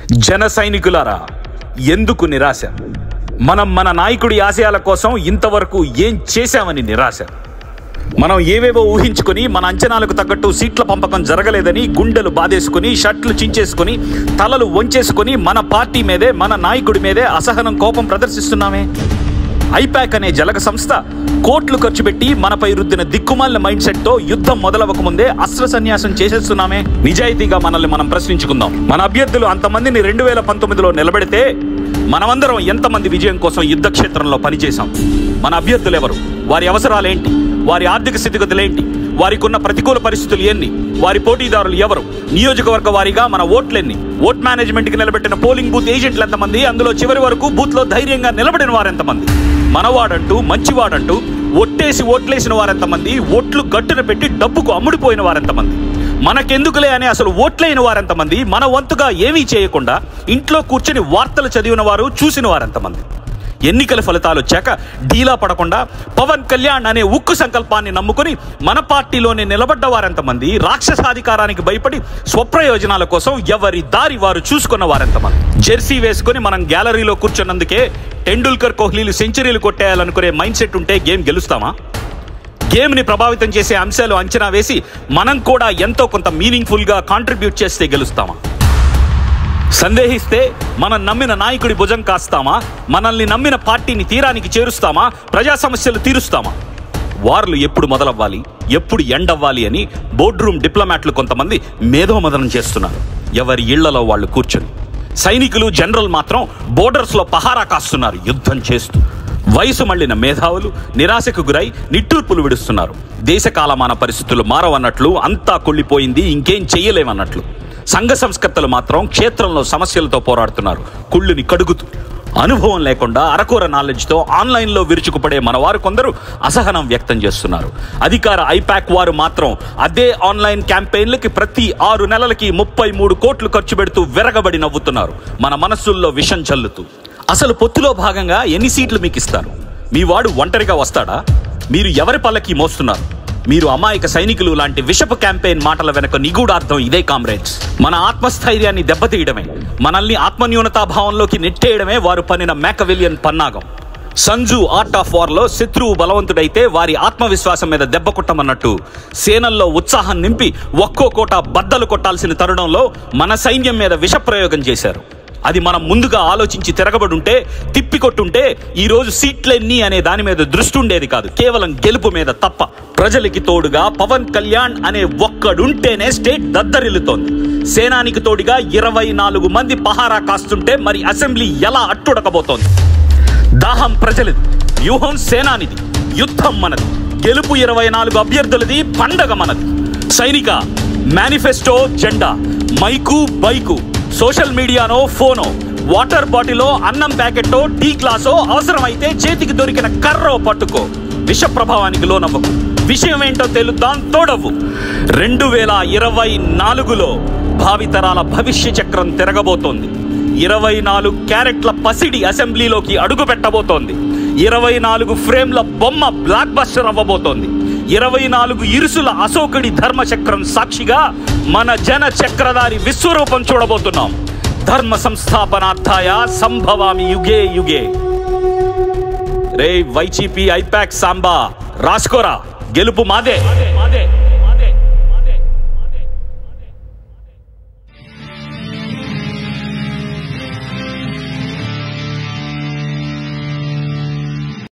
జన సైనికులారా, ఎందుకు నిరాశ? మనం మన నాయకుడి ఆశయాల కోసం ఇంతవరకు ఏం చేశామని నిరాశ. మనం ఏవేవో ఊహించుకొని మన అంచనాలకు తగ్గట్టు సీట్ల పంపకం జరగలేదని గుండెలు బాధేసుకుని షర్ట్లు చించేసుకుని తలలు వంచేసుకుని మన పార్టీ మీదే మన నాయకుడి మీదే అసహనం కోపం ప్రదర్శిస్తున్నామే. ఐపాక్ అనే జలగ సంస్థ కోట్లు ఖర్చు పెట్టి మనపై రుద్దిన దిక్కుమాలిన మైండ్ సెట్ తో యుద్ధం మొదలవక ముందే అస్త్ర సన్యాసం చేసేస్తున్నామే. నిజాయితీగా మనల్ని మనం ప్రశ్నించుకుందాం. మన అభ్యర్థులు అంతమందిని 2019లో నిలబెడితే మనమందరం ఎంతమంది విజయం కోసం యుద్ధ క్షేత్రంలో పనిచేశాం? మన అభ్యర్థులు ఎవరు? వారి అవసరాలేంటి? వారి ఆర్థిక స్థితిగతులేంటి? వారికి ఉన్న ప్రతికూల పరిస్థితులు ఎన్ని? వారి పోటీదారులు ఎవరు? నియోజకవర్గ వారీగా మన ఓట్లెన్ని? ఓట్ మేనేజ్మెంట్ కి నిలబెట్టిన పోలింగ్ బూత్ ఏజెంట్లు ఎంతమంది? అందులో చివరి వరకు బూత్ లో ధైర్యంగా నిలబడిన వారెంతమంది? మనవాడంటూ మంచివాడంటూ ఒట్టేసి ఓట్లేసిన వారెంతమంది? ఓట్లు గట్టున పెట్టి డబ్బుకు అమ్ముడిపోయిన వారెంతమంది? మనకెందుకులే అని అసలు ఓట్లైన వారెంతమంది? మన వంతుగా ఏమీ చేయకుండా ఇంట్లో కూర్చొని వార్తలు చదివిన వారు, చూసిన వారెంతమంది? ఎన్నికల ఫలితాలు వచ్చాక ఢీలా పడకుండా పవన్ కళ్యాణ్ అనే ఉక్కు సంకల్పాన్ని నమ్ముకుని మన పార్టీలోనే నిలబడ్డ వారెంతమంది? రాక్షసాధికారానికి భయపడి స్వప్రయోజనాల కోసం ఎవరి దారి వారు చూసుకున్న వారెంతమంది? జెర్సీ వేసుకుని మనం గ్యాలరీలో కూర్చున్నందుకే టెండూల్కర్, కోహ్లీలు సెంచరీలు కొట్టేయాలనుకునే మైండ్ సెట్ ఉంటే గేమ్ గెలుస్తామా? గేమ్ని ప్రభావితం చేసే అంశాలు అంచనా వేసి మనం కూడా ఎంతో కొంత మీనింగ్ఫుల్గా కాంట్రిబ్యూట్ చేస్తే గెలుస్తామా? సందేహిస్తే మనం నమ్మిన నాయకుడి భుజం కాస్తామా? మనల్ని నమ్మిన పార్టీని తీరానికి చేరుస్తామా? ప్రజా సమస్యలు తీరుస్తామా? వార్లు ఎప్పుడు మొదలవ్వాలి, ఎప్పుడు ఎండ్ అవ్వాలి అని బోర్డ్ రూమ్ డిప్లొమాట్లు కొంతమంది మేధోమదనం చేస్తున్నారు, ఎవరి ఇళ్లలో వాళ్ళు కూర్చొని. సైనికులు, జనరల్ మాత్రం బోర్డర్స్లో పహారా కాస్తున్నారు యుద్ధం చేస్తూ. వయసు మళ్లిన మేధావులు నిరాశకు గురై నిట్టూర్పులు విడుస్తున్నారు. దేశ కాలమాన పరిస్థితులు మారవన్నట్లు, అంతా కుళ్ళిపోయింది, ఇంకేం చెయ్యలేమన్నట్లు. సంఘ సంస్కర్తలు మాత్రం క్షేత్రంలో సమస్యలతో పోరాడుతున్నారు, కుళ్ళుని కడుగుతూ. అనుభవం లేకుండా అరకొర నాలెడ్జ్తో ఆన్లైన్లో విరుచుకుపడే మనవారు కొందరు అసహనం వ్యక్తం చేస్తున్నారు. అధికార ఐపాక్ వారు మాత్రం అదే ఆన్లైన్ క్యాంపెయిన్లకి ప్రతి 6 నెలలకి 33 కోట్లు ఖర్చు పెడుతూ విరగబడి నవ్వుతున్నారు, మన మనస్సుల్లో విషం చల్లుతూ. అసలు పొత్తులో భాగంగా ఎన్ని సీట్లు మీకు ఇస్తారు? మీ వాడు ఒంటరిగా వస్తాడా? మీరు ఎవరి పల్లకి మోస్తున్నారు? మీరు అమాయక సైనికులు లాంటి విషపు క్యాంపెయిన్ మాటల వెనక నిగూఢార్థం ఇదే కామ్రేడ్స్. మన ఆత్మస్థైర్యాన్ని దెబ్బతీయడమే, మనల్ని ఆత్మన్యూనతాభావంలోకి నెట్టేయడమే వారు పన్నిన మ్యాకవిలియన్ పన్నాగం. సంజు ఆర్ట్ ఆఫ్ వార్లో శత్రువు బలవంతుడైతే వారి ఆత్మవిశ్వాసం మీద దెబ్బ కొట్టమన్నట్టు సేనల్లో ఉత్సాహం నింపి ఒక్కో కోట బద్దలు కొట్టాల్సిన తరుణంలో మన సైన్యం మీద విషప్రయోగం చేశారు. అది మనం ముందుగా ఆలోచించి తిరగబడుంటే, తిప్పికొట్టుంటే ఈరోజు సీట్లెన్ని అనే దాని మీద దృష్టి ఉండేది కాదు, కేవలం గెలుపు మీద తప్ప. ప్రజలకి తోడుగా పవన్ కళ్యాణ్ అనే ఒక్కడుంటేనే స్టేట్ దద్దరిల్లుతోంది. సేనానికి తోడుగా 24 మంది పహారా కాస్తుంటే మరి అసెంబ్లీ ఎలా అట్టుడకబోతోంది? దాహం ప్రజలది, వ్యూహం సేనానిది, యుద్ధం మనది, గెలుపు 24 అభ్యర్థులది, పండగ మనది. సైనిక, మేనిఫెస్టో జెండా, మైకు బైకు, సోషల్ మీడియానో ఫోనో, వాటర్ బాటిలో, అన్నం ప్యాకెట్టో, టీ గ్లాసో, అవసరమైతే చేతికి దొరికిన కర్రో పట్టుకో. విష ప్రభావానికి లోనవ్వకు. విషయం ఏంటో తెలుద్దాం, తోడవు. 2024లో భావితరాల భవిష్య చక్రం తిరగబోతోంది. 24 క్యారెట్ల పసిడి అసెంబ్లీలోకి అడుగు పెట్టబోతోంది. 24 ఫ్రేమ్ల బొమ్మ బ్లాక్ బస్టర్ అవ్వబోతోంది. 24 ఇరుసుల అశోకుడి ధర్మచక్రం సాక్షిగా మన జన చక్రధారి విశ్వరూపం చూడబోతున్నాం. ధర్మ సంస్థాపనార్థాయ సంభవామి యుగే యుగే. రే వైసీపీ ఐపాక్ సాంబా, రాసుకోరా, గెలుపు మాదే.